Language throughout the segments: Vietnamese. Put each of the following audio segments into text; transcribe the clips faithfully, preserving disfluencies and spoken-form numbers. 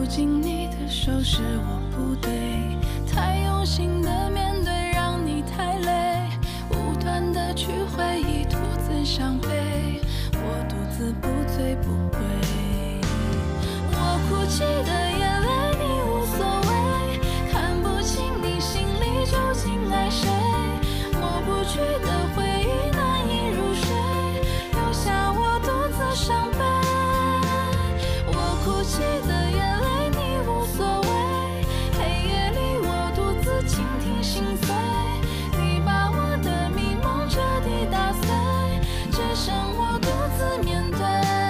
紧你的手是我不对，太用心的面对让你太累，无端的去回忆独自伤悲，我独自不醉不归。我哭泣的眼泪你无所谓，看不清你心里究竟爱谁，抹不去的回忆难以入睡，留下我独自伤悲。我哭泣的眼泪你无所谓，黑夜里我独自倾听心碎，你把我的迷梦彻底打碎，只剩我独自面对。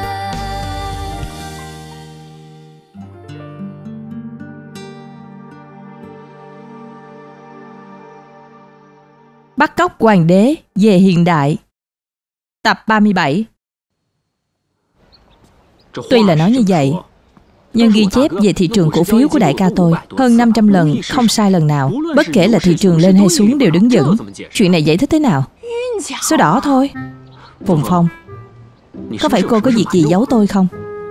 Bắt cóc hoàng đế về hiện đại. Tập ba mươi bảy. Tuy là nói như vậy, nhưng ghi chép về thị trường cổ phiếu của đại ca tôi hơn năm trăm lần, không sai lần nào. Bất kể là thị trường lên hay xuống đều đứng vững. Chuyện này giải thích thế nào? Số đỏ thôi. Phùng Phong, có phải cô có việc gì giấu tôi không?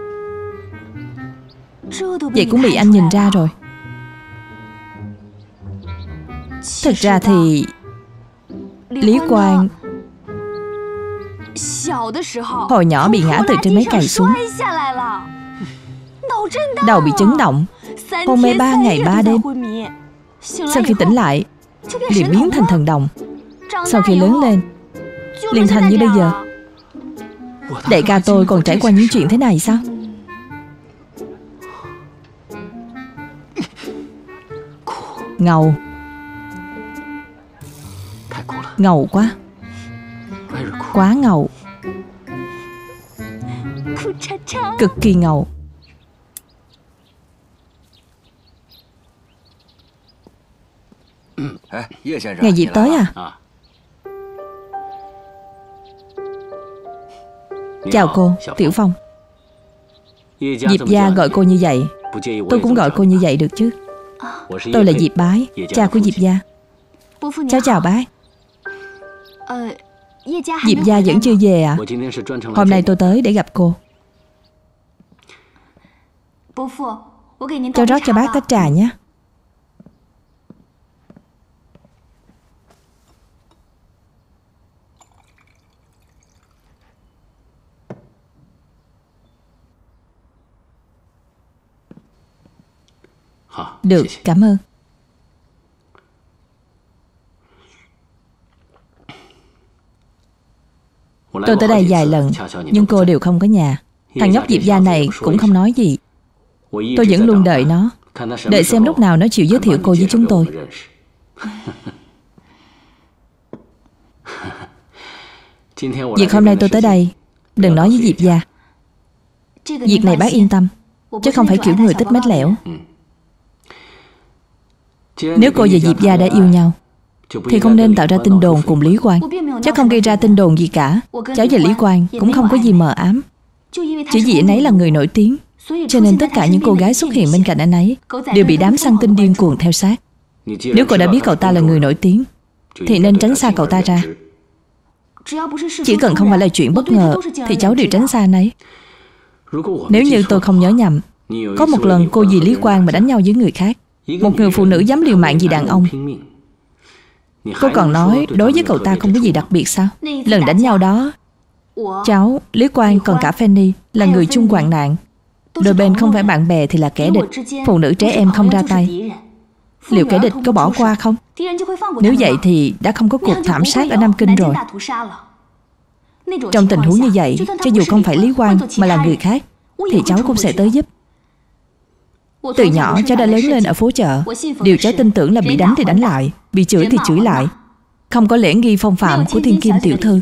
Vậy cũng bị anh nhìn ra rồi. Thật ra thì Lý Quang hồi nhỏ bị ngã từ trên máy cày xuống, đầu bị chấn động, hôn mê ba ngày ba đêm. Sau khi tỉnh lại liền biến thành thần đồng. Sau khi lớn lên liền thành như bây giờ. Đại ca tôi còn trải qua những chuyện thế này sao? Ngầu. Ngầu quá. Quá ngầu. Cực kỳ ngầu. Ngày Diệp tới à? Chào cô, Tiểu Phong. Diệp gia gọi cô như vậy, tôi cũng gọi cô như vậy được chứ? Tôi là Diệp Bái, cha của Diệp gia. Cháu chào bác. Diệp gia vẫn chưa về à? Hôm nay tôi tới để gặp cô. Cháu rót cho bác tách trà nhé. Được, cảm ơn. Tôi tới đây vài lần, nhưng cô đều không có nhà. Thằng nhóc Diệp gia này cũng không nói gì. Tôi vẫn luôn đợi nó, đợi xem lúc nào nó chịu giới thiệu cô với chúng tôi. Việc hôm nay tôi tới đây, đừng nói với Diệp gia. Việc này bác yên tâm, chứ không phải kiểu người tích mét lẻo. Nếu cô và Diệp gia đã yêu nhau thì không nên tạo ra tin đồn cùng Lý Quang. Cháu không gây ra tin đồn gì cả. Cháu và Lý Quang cũng không có gì mờ ám. Chỉ vì anh ấy là người nổi tiếng, cho nên tất cả những cô gái xuất hiện bên cạnh anh ấy đều bị đám săn tin điên cuồng theo sát. Nếu cô đã biết cậu ta là người nổi tiếng thì nên tránh xa cậu ta ra. Chỉ cần không phải là chuyện bất ngờ thì cháu đều tránh xa anh ấy. Nếu như tôi không nhớ nhầm, có một lần cô vì Lý Quang mà đánh nhau với người khác. Một người phụ nữ dám liều mạng vì đàn ông. Cô còn nói đối với cậu ta không có gì đặc biệt sao? Lần đánh nhau đó, cháu, Lý Quang còn cả Fanny là người chung hoạn nạn. Đôi bên không phải bạn bè thì là kẻ địch. Phụ nữ trẻ em không ra tay, liệu kẻ địch có bỏ qua không? Nếu vậy thì đã không có cuộc thảm sát ở Nam Kinh rồi. Trong tình huống như vậy, cho dù không phải Lý Quang mà là người khác thì cháu cũng sẽ tới giúp. Từ nhỏ cháu đã lớn lên ở phố chợ. Điều cháu tin tưởng là bị đánh thì đánh lại, bị chửi thì chửi lại. Không có lễ nghi phong phạm của thiên kim tiểu thư.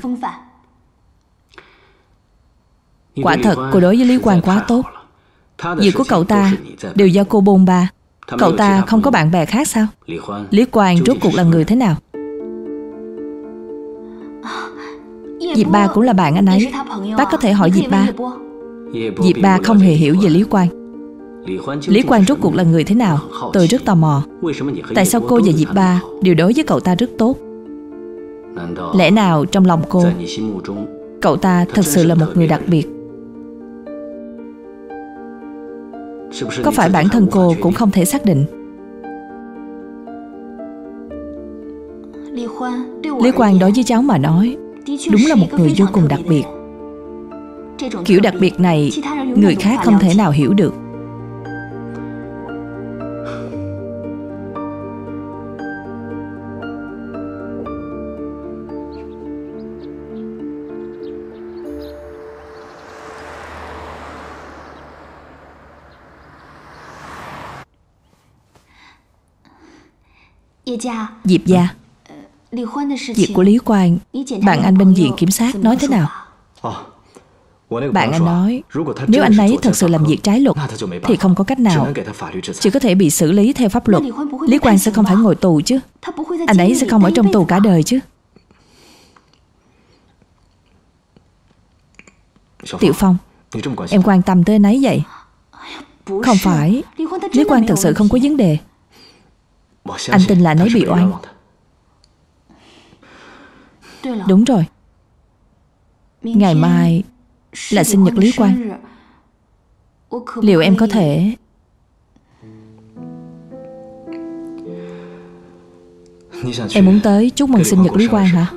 Quả thật cô đối với Lý Quang quá tốt. Việc của cậu ta đều do cô bôn ba. Cậu ta không có bạn bè khác sao? Lý Quang rốt cuộc là người thế nào? Diệp ba cũng là bạn anh ấy. Bác có thể hỏi Diệp ba. Diệp ba không hề hiểu về Lý Quang. Lý Quang rốt cuộc là người thế nào? Tôi rất tò mò. Tại sao cô và Diệp ba đều đối với cậu ta rất tốt? Lẽ nào trong lòng cô, cậu ta thật sự là một người đặc biệt? Có phải bản thân cô cũng không thể xác định? Lý Quang đối với cháu mà nói, đúng là một người vô cùng đặc biệt. Kiểu đặc biệt này, người khác không thể nào hiểu được. Diệp gia, việc của Lý Quang, bạn anh bên viện kiểm sát nói thế nào? Bạn anh nói, nếu anh ấy thật sự làm việc trái luật thì không có cách nào, chỉ có thể bị xử lý theo pháp luật. Lý Quang sẽ không phải ngồi tù chứ? Anh ấy sẽ không ở trong tù cả đời chứ? Tiểu Phong, em quan tâm tới anh ấy vậy? Không phải, Lý Quang thật sự không có vấn đề. Anh tin là anh ấy bị oan. Đúng rồi, ngày mai là sinh nhật Lý Quang. Liệu em có thể... Em muốn tới chúc mừng sinh nhật Lý Quang hả?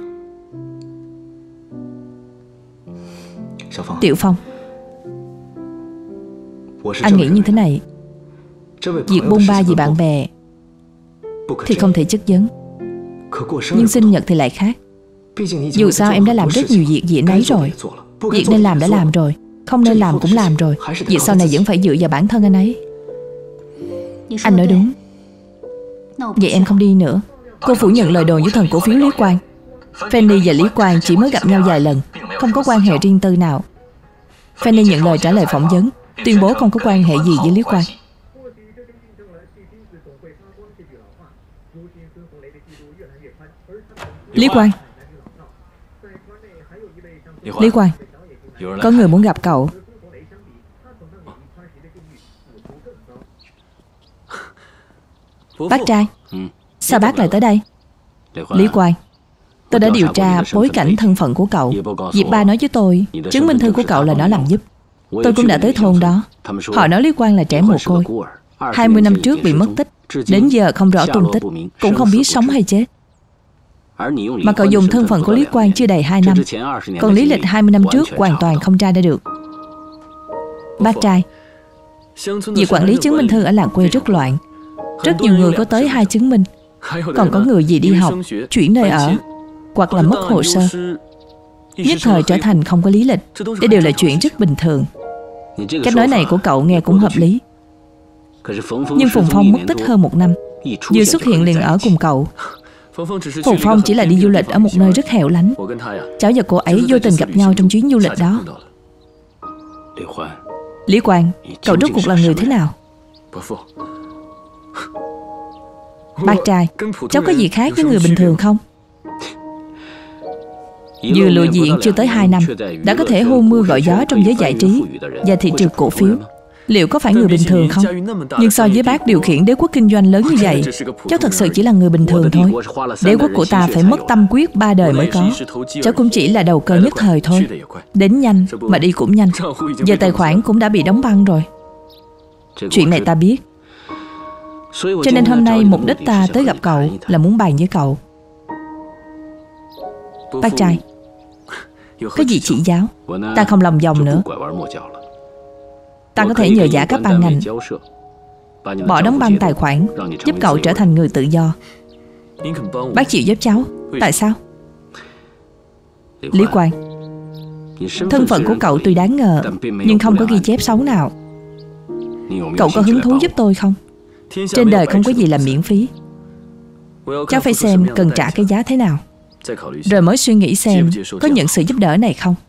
Tiểu Phong, anh nghĩ như thế này, việc bôn ba vì bạn bè thì không thể chất vấn, nhưng sinh nhật thì lại khác. Dù sao em đã làm rất nhiều việc vì anh ấy rồi. Việc nên làm đã làm rồi, không nên làm cũng làm rồi. Việc sau này vẫn phải dựa vào bản thân anh ấy. Anh nói đúng. Vậy em không đi nữa. Cô phủ nhận lời đồn với thần cổ phiếu Lý Quang. Fanny và Lý Quang chỉ mới gặp nhau vài lần, không có quan hệ riêng tư nào. Fanny nhận lời trả lời phỏng vấn, tuyên bố không có quan hệ gì với Lý Quang. Lý Quang, Lý Quang, có người muốn gặp cậu. Bác trai, sao bác lại tới đây? Lý Quang, tôi đã điều tra bối cảnh thân phận của cậu. Diệp Ba nói với tôi, chứng minh thư của cậu là nó làm giúp. Tôi cũng đã tới thôn đó. Họ nói Lý Quang là trẻ mồ côi, hai mươi năm trước bị mất tích, đến giờ không rõ tung tích, cũng không biết sống hay chết. Mà cậu dùng thân phận của Lý Quang chưa đầy hai năm, còn lý lịch hai mươi năm trước hoàn toàn không tra ra được. Bác trai, việc quản lý chứng minh thư ở làng quê rất loạn. Rất nhiều người có tới hai chứng minh, còn có người vì đi học, chuyển nơi ở, hoặc là mất hồ sơ, nhất thời trở thành không có lý lịch. Đây đều là chuyện rất bình thường. Cách nói này của cậu nghe cũng hợp lý. Nhưng Phùng Phong mất tích hơn một năm, vừa xuất hiện liền ở cùng cậu. Phùng Phong chỉ là đi du lịch ở một nơi rất hẻo lánh. Cháu và cô ấy vô tình gặp nhau trong chuyến du lịch đó. Lý Quang, cậu rốt cuộc là người thế nào? Bác trai, cháu có gì khác với người bình thường không? Vừa lộ diện chưa tới hai năm, đã có thể hô mưa gọi gió trong giới giải trí và thị trường cổ phiếu. Liệu có phải người bình thường không? Nhưng so với bác điều khiển đế quốc kinh doanh lớn như vậy, cháu thật sự chỉ là người bình thường thôi. Đế quốc của ta phải mất tâm quyết ba đời mới có. Cháu cũng chỉ là đầu cơ nhất thời thôi. Đến nhanh mà đi cũng nhanh. Giờ tài khoản cũng đã bị đóng băng rồi. Chuyện này ta biết. Cho nên hôm nay mục đích ta tới gặp cậu là muốn bàn với cậu. Bác trai, có gì chỉ giáo, ta không lòng vòng nữa. Ta có thể nhờ giả các ban ngành bỏ đóng băng tài khoản, giúp cậu trở thành người tự do. Bác chịu giúp cháu. Tại sao? Lý Quang, thân phận của cậu tuy đáng ngờ, nhưng không có ghi chép xấu nào. Cậu có hứng thú giúp tôi không? Trên đời không có gì là miễn phí. Cháu phải xem cần trả cái giá thế nào, rồi mới suy nghĩ xem có nhận sự giúp đỡ này không.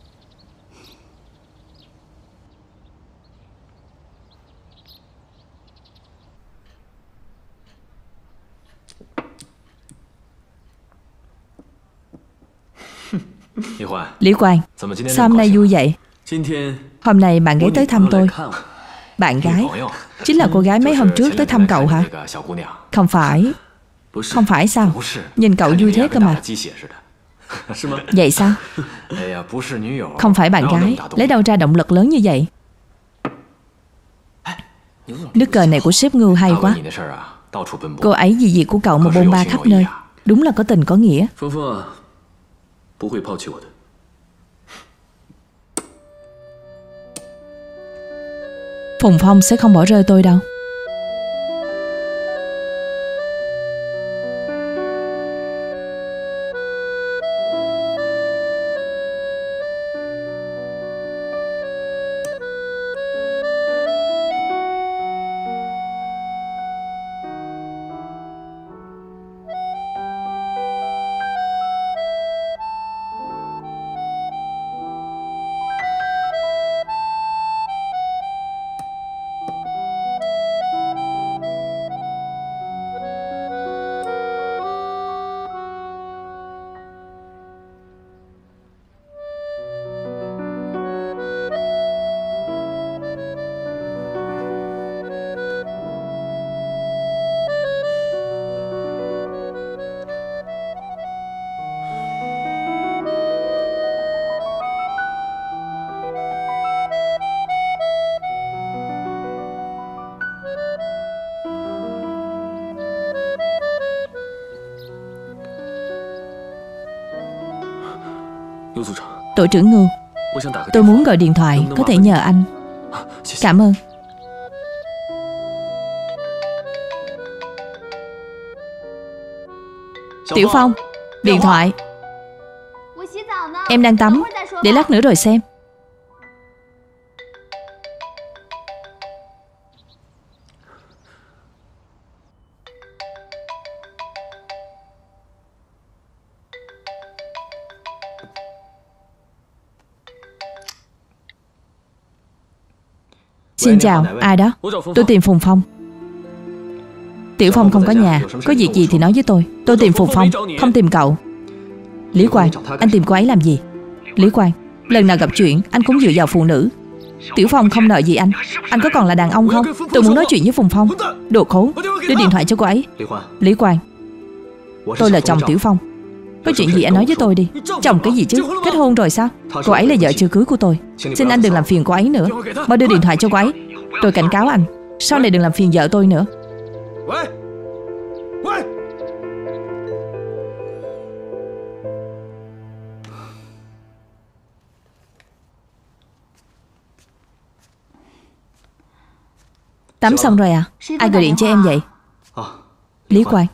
Lý Quang, sao hôm nay vui vậy? Hôm nay bạn gái tới thăm tôi. Bạn gái? Chính là cô gái mấy hôm trước tới thăm cậu hả? Không phải. Không phải sao? Nhìn cậu vui thế cơ mà. Vậy sao? Không phải bạn gái, lấy đâu ra động lực lớn như vậy? Nước cờ này của sếp Ngưu hay quá. Cô ấy vì việc của cậu mà bôn ba khắp nơi. Đúng là có tình có nghĩa. Phùng Phong sẽ không bỏ rơi tôi đâu. Tổ trưởng Ngưu, tôi muốn gọi điện thoại, có thể nhờ anh. Cảm ơn. Tiểu Phong, điện thoại. Em đang tắm, để lát nữa rồi xem. Xin chào, ai đó? Tôi tìm Phùng Phong. Tiểu Phong không có nhà, có việc gì thì nói với tôi. Tôi tìm Phùng Phong, không tìm cậu. Lý Quang, anh tìm cô ấy làm gì? Lý Quang, lần nào gặp chuyện anh cũng dựa vào phụ nữ. Tiểu Phong không nợ gì anh. Anh có còn là đàn ông không? Tôi muốn nói chuyện với Phùng Phong. Đồ khốn, đưa điện thoại cho cô ấy. Lý Quang, tôi là chồng Tiểu Phong. Có chuyện gì anh nói với tôi đi. Chồng cái gì chứ, kết hôn rồi sao? Cô ấy là vợ chưa cưới của tôi. Xin anh đừng làm phiền cô ấy nữa. Mau đưa điện thoại cho cô ấy. Tôi cảnh cáo anh, sau này đừng làm phiền vợ tôi nữa. Tắm xong rồi à? Ai gọi điện cho em vậy? Lý Quang,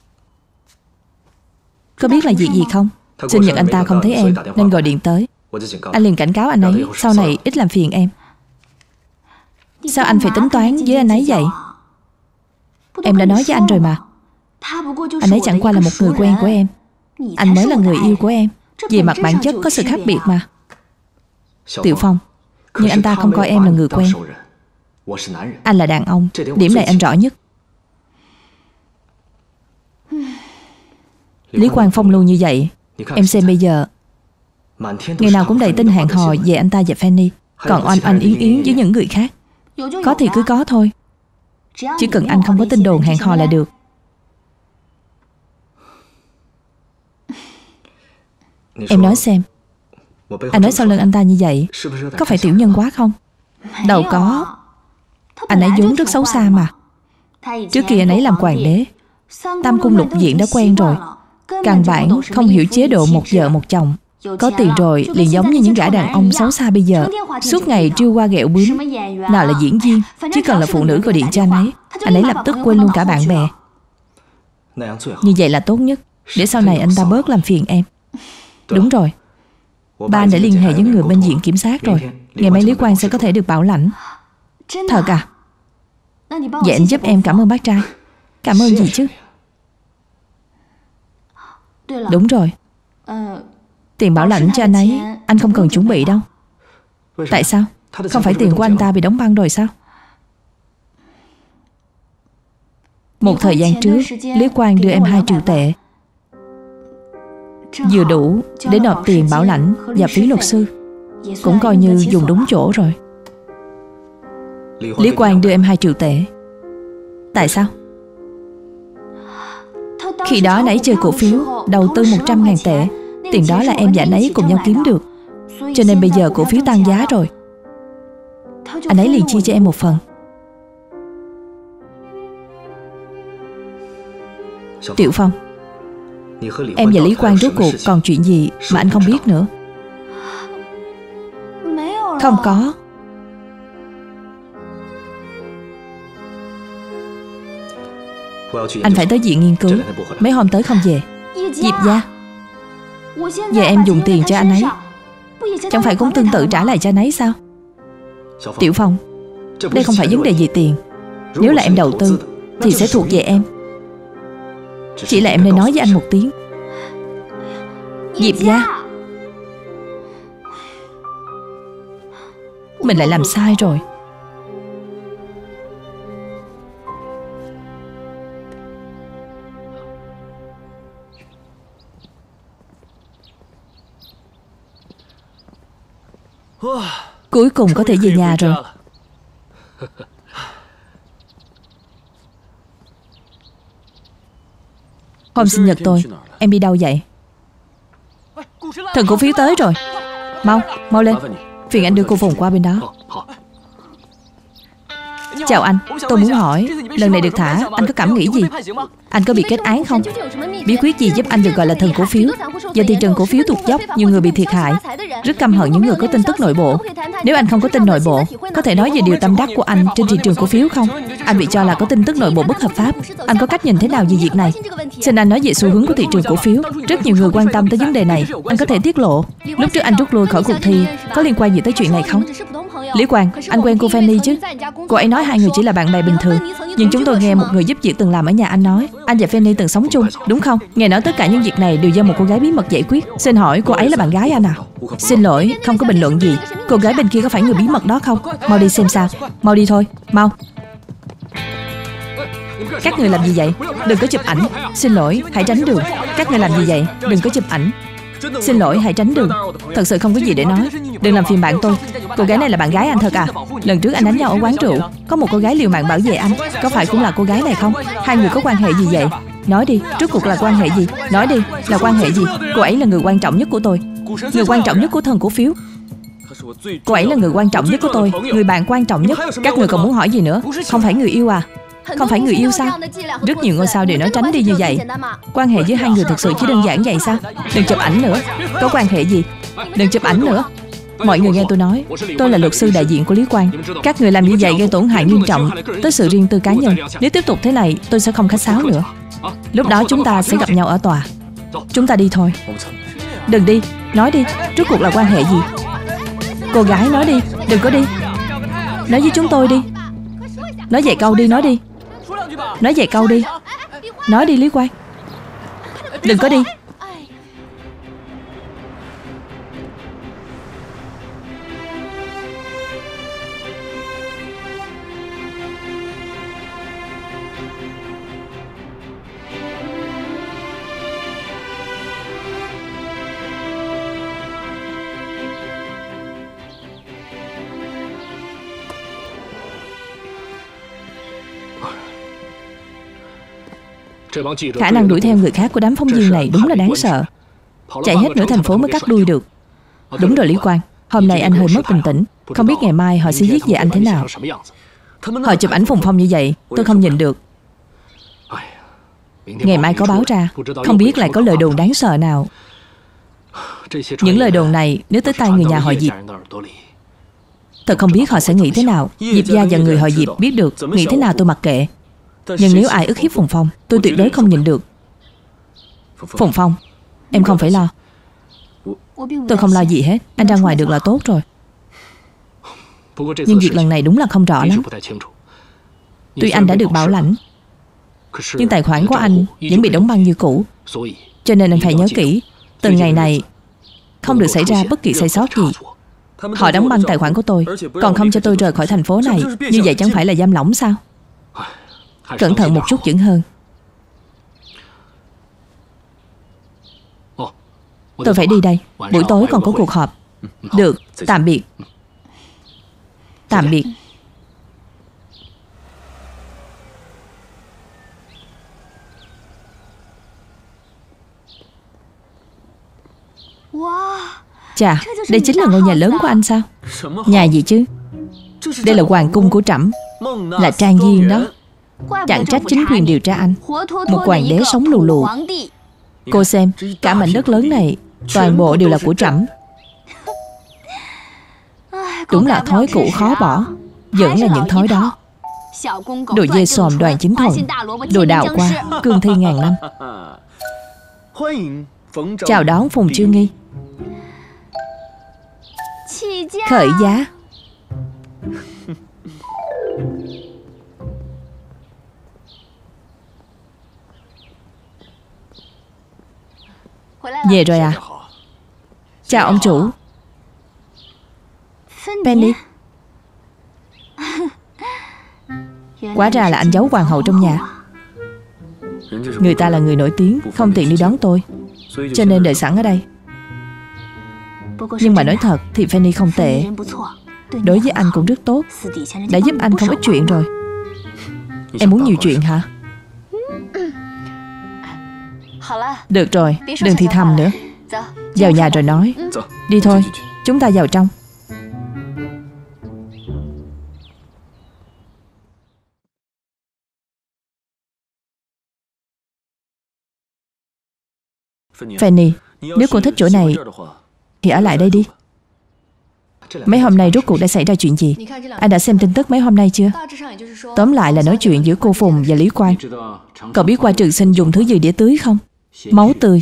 có biết là việc gì không? Sinh nhật anh ta không thấy em nên gọi điện tới. Anh liền cảnh cáo anh ấy sau này ít làm phiền em. Sao anh phải tính toán với anh ấy vậy? Em đã nói với anh rồi mà. Anh ấy chẳng qua là một người quen của em. Anh mới là người yêu của em. Về mặt bản chất có sự khác biệt mà. Tiểu Phong, nhưng anh ta không coi em là người quen. Anh là đàn ông, điểm này anh rõ nhất. Lý Quang phong lưu như vậy, em xem bây giờ, ngày nào cũng đầy tin hẹn hò về anh ta và Fanny, còn oanh oanh yến yến với những người khác. Có thì cứ có thôi, chỉ cần anh không có tin đồn hẹn hò là được. Em nói xem, anh nói sau lưng anh ta như vậy có phải tiểu nhân quá không? Đâu có. Anh ấy vốn rất xấu xa mà. Trước kia anh ấy làm hoàng đế, tam cung lục viện đã quen rồi. Căn bản không hiểu chế độ một vợ một chồng. Có tiền rồi liền giống như những gã đàn ông xấu xa bây giờ, suốt ngày trêu qua ghẹo bướm. Nào là diễn viên, chỉ cần là phụ nữ gọi điện cho anh ấy, anh ấy lập tức quên luôn cả bạn bè. Như vậy là tốt nhất, để sau này anh ta bớt làm phiền em. Đúng rồi, ba anh đã liên hệ với người bên viện kiểm sát rồi. Ngày mai Lý Quang sẽ có thể được bảo lãnh. Thật à? Vậy anh giúp em cảm ơn bác trai. Cảm ơn gì chứ? Đúng rồi, tiền bảo lãnh cho anh ấy anh không cần chuẩn bị đâu. Tại sao? Không phải tiền của anh ta bị đóng băng rồi sao? Một thời gian trước, Lý Quang đưa em hai triệu tệ, vừa đủ để nộp tiền bảo lãnh và phí luật sư. Cũng coi như dùng đúng chỗ rồi. Lý Quang đưa em hai triệu tệ. Tại sao? Khi đó anh ấy chơi cổ phiếu, đầu tư một trăm ngàn tệ. Tiền đó là em và anh ấy cùng nhau kiếm được. Cho nên bây giờ cổ phiếu tăng giá rồi, anh ấy liền chia cho em một phần. Tiểu Phong, em và Lý Quang rốt cuộc còn chuyện gì mà anh không biết nữa? Không có. Anh phải tới viện nghiên cứu. Mấy hôm tới không về. Diệp gia, giờ em dùng tiền cho anh ấy, chẳng phải cũng tương tự trả lại cho anh ấy sao? Tiểu Phong, đây không phải vấn đề về tiền. Nếu là em đầu tư thì sẽ thuộc về em. Chỉ là em nên nói với anh một tiếng. Diệp gia, mình lại làm sai rồi. Cuối cùng có thể về nhà rồi. Hôm sinh nhật tôi, em đi đâu vậy? Thần cổ phiếu tới rồi. Mau, mau lên. Phiền anh đưa cô Phùng qua bên đó. Chào anh, tôi muốn hỏi, lần này được thả, anh có cảm nghĩ gì? Anh có bị kết án không? Bí quyết gì giúp anh được gọi là thần cổ phiếu? Giờ thị trường cổ phiếu tụt dốc, nhiều người bị thiệt hại. Rất căm hận những người có tin tức nội bộ. Nếu anh không có tin nội bộ, có thể nói về điều tâm đắc của anh trên thị trường cổ phiếu không? Anh bị cho là có tin tức nội bộ bất hợp pháp. Anh có cách nhìn thế nào về việc này? Xin anh nói về xu hướng của thị trường cổ phiếu. Rất nhiều người quan tâm tới vấn đề này. Anh có thể tiết lộ. Lúc trước anh rút lui khỏi cuộc thi, có liên quan gì tới chuyện này không? Lý Quang, anh quen cô Fanny chứ? Cô ấy nói hai người chỉ là bạn bè bình thường. Nhưng chúng tôi nghe một người giúp việc từng làm ở nhà anh nói, anh và Fanny từng sống chung, đúng không? Nghe nói tất cả những việc này đều do một cô gái bí mật giải quyết. Xin hỏi cô ấy là bạn gái anh à? Xin lỗi, không có bình luận gì. Cô gái bên kia có phải người bí mật đó không? Mau đi xem sao. Mau đi thôi, mau. Các người làm gì vậy? Đừng có chụp ảnh. Xin lỗi, hãy tránh đường. Các người làm gì vậy? Đừng có chụp ảnh. Xin lỗi, hãy tránh đường. Thật sự không có gì để nói. Đừng làm phiền bạn tôi. Cô gái này là bạn gái anh thật à? Lần trước anh đánh nhau ở quán rượu, có một cô gái liều mạng bảo vệ anh. Có phải cũng là cô gái này không? Hai người có quan hệ gì vậy? Nói đi, rốt cuộc là quan hệ gì? Nói đi, là quan hệ gì? Cô ấy là người quan trọng nhất của tôi. Người quan trọng nhất của thần cổ phiếu. Cô ấy là người quan trọng nhất của tôi. Người bạn quan trọng nhất. Các người còn muốn hỏi gì nữa? Không phải người yêu à? Không phải người yêu sao? Rất nhiều ngôi sao đều nói tránh đi như vậy. Quan hệ giữa hai người thực sự chỉ đơn giản vậy sao? Đừng chụp ảnh nữa. Có quan hệ gì? Đừng chụp ảnh nữa. Mọi người nghe tôi nói, tôi là luật sư đại diện của Lý Quang. Các người làm như vậy gây tổn hại nghiêm trọng tới sự riêng tư cá nhân. Nếu tiếp tục thế này, tôi sẽ không khách sáo nữa. Lúc đó chúng ta sẽ gặp nhau ở tòa. Chúng ta đi thôi. Đừng đi, nói đi, rốt cuộc là quan hệ gì? Cô gái nói đi, đừng có đi. Nói với chúng tôi đi. Nói vài câu đi, nói đi. Nói vài câu đi. Nói đi Lý Quang. Đừng có đi. Khả năng đuổi theo người khác của đám phóng viên này đúng là đáng sợ. Chạy hết nửa thành phố mới cắt đuôi được. Đúng rồi Lý Quang, hôm nay anh hơi mất bình tĩnh. Không biết ngày mai họ sẽ viết về anh thế nào. Họ chụp ảnh Phùng Phong như vậy, tôi không nhìn được. Ngày mai có báo ra, không biết lại có lời đồn đáng sợ nào. Những lời đồn này nếu tới tay người nhà họ Diệp, thật không biết họ sẽ nghĩ thế nào. Diệp gia và người họ Diệp biết được, nghĩ thế nào tôi mặc kệ. Nhưng nếu ai ức hiếp Phùng Phong, tôi tuyệt đối không nhịn được. Phùng Phong, em không phải lo. Tôi không lo gì hết. Anh ra ngoài được là tốt rồi. Nhưng việc lần này đúng là không rõ lắm. Tuy anh đã được bảo lãnh, nhưng tài khoản của anh vẫn bị đóng băng như cũ. Cho nên anh phải nhớ kỹ, từng ngày này không được xảy ra bất kỳ sai sót gì. Họ đóng băng tài khoản của tôi, còn không cho tôi rời khỏi thành phố này. Như vậy chẳng phải là giam lỏng sao? Cẩn thận một chút vẫn hơn. Tôi phải đi đây. Buổi tối còn có cuộc họp. Được, tạm biệt. Tạm biệt. Chà, đây chính là ngôi nhà lớn của anh sao? Nhà gì chứ? Đây là hoàng cung của trẫm, là trang viên đó. Chẳng trách chính quyền điều tra anh. Một hoàng đế sống lù lù. Cô xem, cả mảnh đất lớn này toàn bộ đều là của trẫm. Đúng là thói cũ khó bỏ. Vẫn là những thói đó. Đồ dê xòm Đoàn Chính Thuận, đồ đào qua cương thi ngàn năm. Chào đón Phùng Chiêu Nghi. Khởi giá. Về rồi à? Chào ông chủ. Penny. Quá ra là anh giấu hoàng hậu trong nhà. Người ta là người nổi tiếng, không tiện đi đón tôi, cho nên đợi sẵn ở đây. Nhưng mà nói thật thì Fanny không tệ. Đối với anh cũng rất tốt, đã giúp anh không ít chuyện rồi. Em muốn nhiều chuyện hả? Được rồi, đừng thì thầm nữa. Vào nhà rồi nói. Đi thôi, chúng ta vào trong. Fanny, nếu cô thích chỗ này thì ở lại đây đi. Mấy hôm nay rốt cuộc đã xảy ra chuyện gì? Anh đã xem tin tức mấy hôm nay chưa? Tóm lại là nói chuyện giữa cô Phùng và Lý Quang. Cậu biết qua Trường Sinh dùng thứ gì để tưới không? Máu tươi.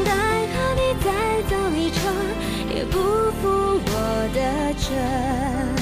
Hãy subscribe cho kênh Ghiền Mì Gõ để không bỏ lỡ